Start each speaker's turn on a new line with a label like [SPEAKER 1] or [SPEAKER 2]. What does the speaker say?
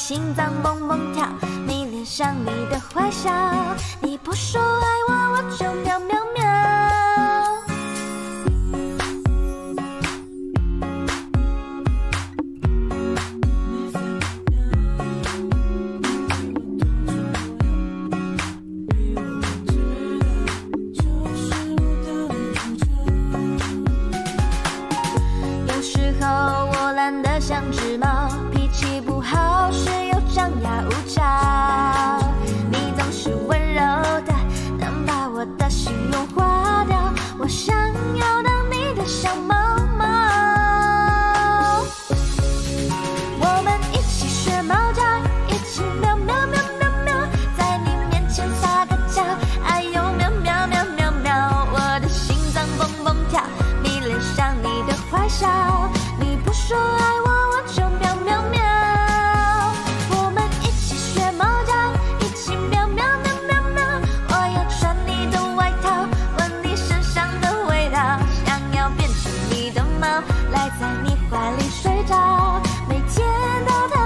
[SPEAKER 1] 心脏蹦蹦跳，迷恋上你的坏笑。你不说爱我，我就喵喵喵。有时候我懒得像只猫，脾气不好时又张牙舞爪。你总是温柔的，能把我的心融化掉。我想要当你的小猫猫，我们一起学猫叫，一起喵喵喵喵喵，在你面前撒个娇，哎呦喵喵喵喵喵，我的心脏蹦蹦跳，迷恋上你的坏笑。你不说爱我，我就喵喵喵。我们一起学猫叫，一起喵喵喵喵喵。我要穿你的外套，闻你身上的味道，想要变成你的猫，赖在你怀里睡着，每天都。